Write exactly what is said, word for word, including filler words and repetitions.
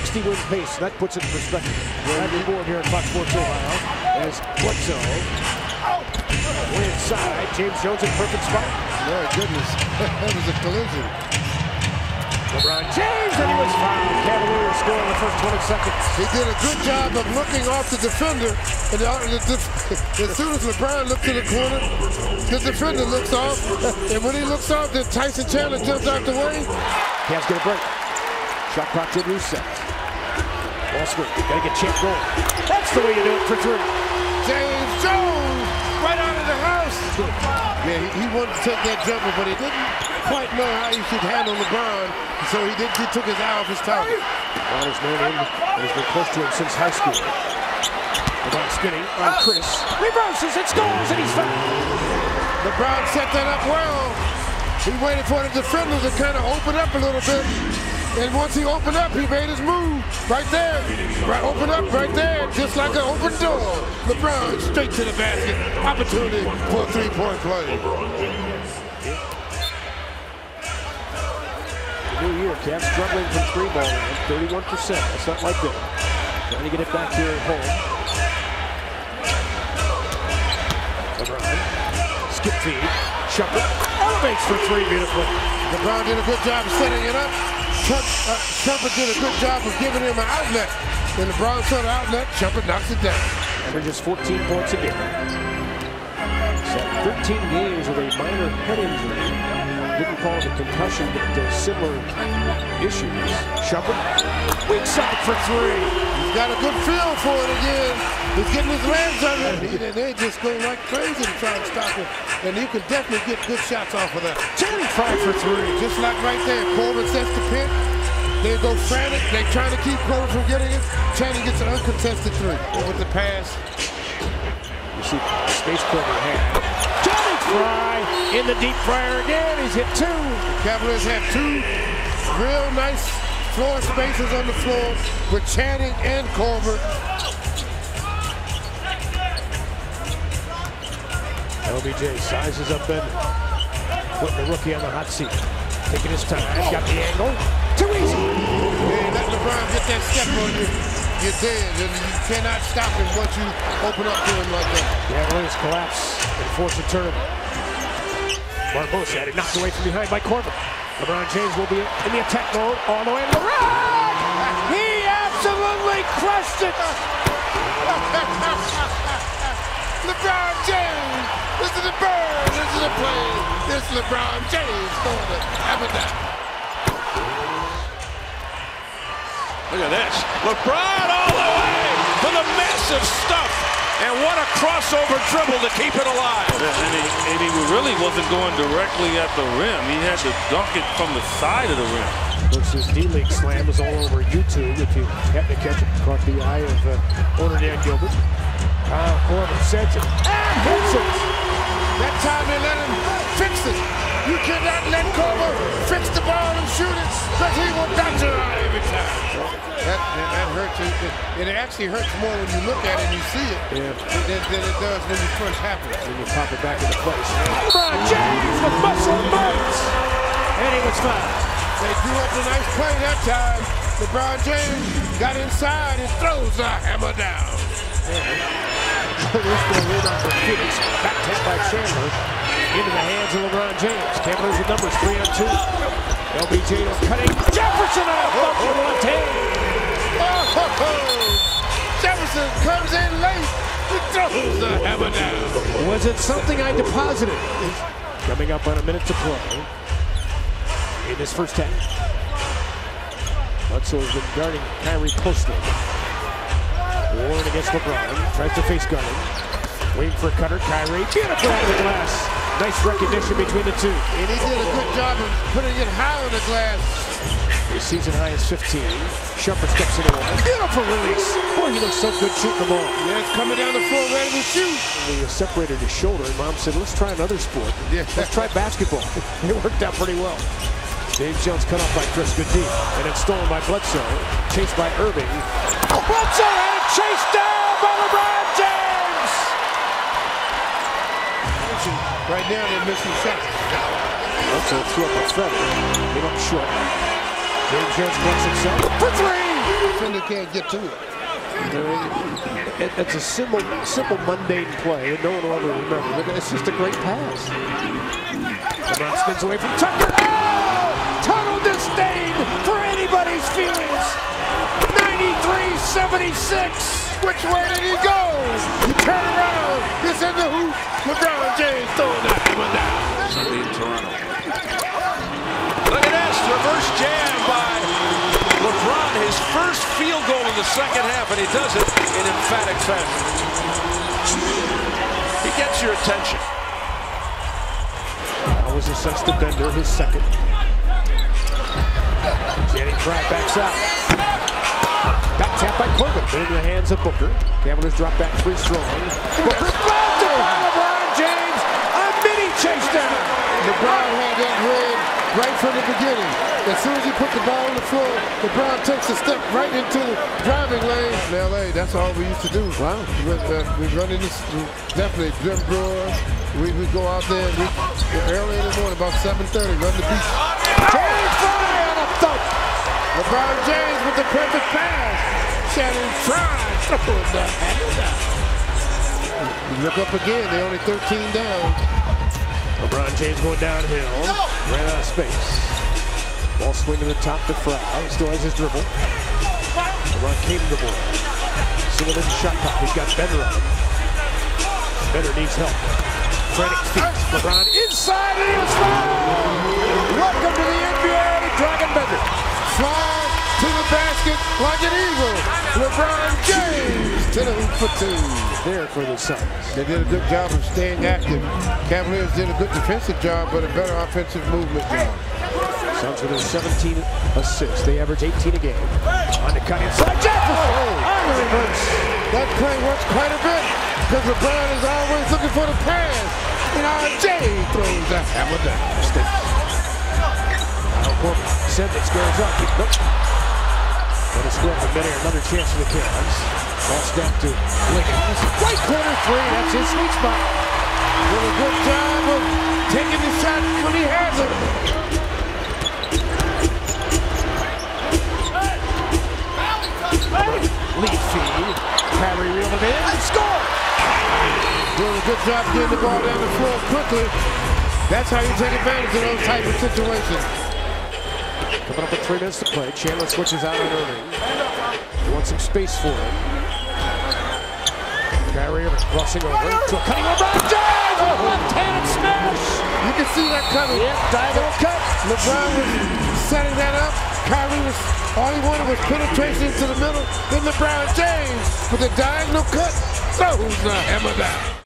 sixty win pace. That puts it in perspective. We're on board here at Fox Sports Ohio as Bledsoe. Way inside, James Jones in perfect spot. My goodness, that was a collision. LeBron James, and he was fouled. Cavaliers score in the first twenty seconds. He did a good job of looking off the defender. And the, the, as soon as LeBron looked to the corner, the defender looks off. And when he looks off, then Tyson Chandler jumps out the way. Cavs get a break. Shot clock to reset. Ball screen. Gotta get Champ going. That's the way you do it for three. James Jones, right out of the house. Yeah, he, he wanted to take that jumper, but he didn't quite know how he should handle LeBron, so he did. He took his eye off his target. LeBron has known him and has been close to him since high school. LeBron spinning on Chris. Reverses, it scores, and he's fouled. LeBron set that up well. He waited for the defender to kind of open up a little bit. And once he opened up, he made his move right there. Right, open up right there, just like an open door. LeBron straight to the basket. Opportunity for a three-point play. The new year, Cavs struggling from three ball line, thirty-one percent. That's not like that. Trying to get it back here at home. LeBron, skip feed, Shumpert, elevates for three beautifully. LeBron did a good job of setting it up. Shumpert did a good job of giving him an outlet. When LeBron saw the outlet, Shumpert knocks it down. Averages fourteen points a game. So thirteen games with a minor head injury. Didn't call it a concussion, but uh, similar issues. Shumpert, weak side for three. He's got a good feel for it again. He's getting his legs under it. And they just go like crazy to try and stop him. And you can definitely get good shots off of that. Channing five for three. Just like right there, Corbin sets the pick. They go frantic. They're trying to keep Corbin from getting it. Channing gets an uncontested three. With the pass. You see the space court in hand. Channing Frye in the deep fryer again. He's hit two. The Cavaliers have two real nice floor spaces on the floor with Channing and Corbin. L B J sizes up and putting the rookie on the hot seat. Taking his time, got the angle. Too easy. Yeah, let LeBron get that step on you. You're dead, and you cannot stop him once you open up to him like that. Cavaliers collapse and force a turnover. Barbosa had it knocked away from behind by Corbin. LeBron James will be in the attack mode all the way to the right. He absolutely crushed it. LeBron James, this is the bird, this is the play. This is LeBron James going to have it down. Look at this. LeBron all the way for the massive stuff. And what a crossover dribble to keep it alive. Yeah, and, he, and he really wasn't going directly at the rim. He had to dunk it from the side of the rim. Versus D-League slam is all over YouTube if you happen to catch it. Caught the eye of uh, owner Dan Gilbert. Kyle Corbin sends it and hits it. That time they let him fix it. You cannot let Corbin fix the ball and shoot it, because he will dodge your eye every time. That, that hurts. It, it actually hurts more when you look at it and you see it yeah. than, than it does when you first happen. When you pop it back into place. LeBron James with muscle bites. And he was fouled. They drew up a nice play that time. LeBron James got inside and throws the hammer down. There's the rebound for Phoenix. Back tip by Chandler. Into the hands of LeBron James. Cavaliers with numbers three on two. L B J cutting. Jefferson on a bump from Montaigne. Oh, Jefferson comes in late. He throws the hammer down. Was it something I deposited? Coming up on a minute to play in this first half. Bledsoe has been guarding Kyrie closely. Warren against LeBron. Tries to face guard him. Waiting for a cutter. Kyrie. Beautiful on the glass. Nice recognition between the two. And he did a good job of putting it high on the glass. His season high is fifteen. Shumpert steps into one. Beautiful release. Boy, he looks so good shooting the ball. Yeah, it's coming down the floor ready to shoot. He separated his shoulder, and Mom said, let's try another sport. Yeah. Let's try basketball. It worked out pretty well. James Jones cut off by Chris Goodine, and it's stolen by Bledsoe. Chased by Irving. Bledsoe had it chased down by LeBron James! Right now, they're missing shots. Bledsoe threw up a feather. Came up short. James Jones blocks himself for three! defender can't get to it. It, it's a simple, simple, mundane play, and no one will ever remember it. It's just a great pass. LeBron spins away from Tucker. Oh! Total disdain for anybody's feelings. ninety-three seventy-six. Which way did he go? He turned around. It's in the hoop. LeBron James throwing the hammer down. Sunday in Toronto. Look at this. Reverse jam by LeBron. His first field goal in the second half, and he does it in emphatic fashion. He gets your attention. That was assessed to Bender, his second. Channing Frye backs out. Got tapped by Corbin. But into the hands of Booker. Cavaliers drop back three strong. Booker grabbed it by LeBron James. A mini chase down. LeBron had that red right from the beginning. As soon as he put the ball on the floor, LeBron takes a step right into the driving lane. In L A, that's all we used to do. Wow. We, uh, we run in this, definitely Jim Brewer. We, we go out there and we, early in the morning, about seven thirty, run the beach. Channing Frye on a thump. LeBron James with the perfect pass. Channing Frye throwing the hammer down. You look up again, they're only thirteen down. LeBron James going downhill. Ran out of space. Ball swing to the top to Frye. Still has his dribble. LeBron came to the ball. Single in the shot clock. He's got Bender on him. Bender needs help. Frantic feet. LeBron inside and he was fouled. Welcome to the N B A, Dragon Bender. Fly to the basket like an eagle. LeBron James to the hoop for two. There for the Suns. They did a good job of staying active. Cavaliers did a good defensive job, but a better offensive movement job. Suns with their seventeen assists. They average eighteen a game. On the cut inside. Jefferson! Oh, on the reverse. That play works quite a bit because LeBron is always looking for the pass. And R J throws the hammer down. Corbin. Simmons goes up. Nope. But it's square from midair. Another chance for the Cavs. Ball snap to Wiggins. Right corner three. That's his sweet spot. Did a good job of taking the shot when he has it. Lead feed. Kyrie reeled him in and score. Doing a good job getting the ball down the floor quickly. That's how you take advantage of those type of situations. Coming up with three minutes to play. Chandler switches out on Irving. He wants some space for him. Kyrie Irving crossing over to a cutting LeBron James! Oh, left-handed smash! You can see that coming. Yep, diagonal cut. LeBron was setting that up. Kyrie was, all he wanted was penetration into the middle. Then LeBron James with a diagonal cut throws the hammer down.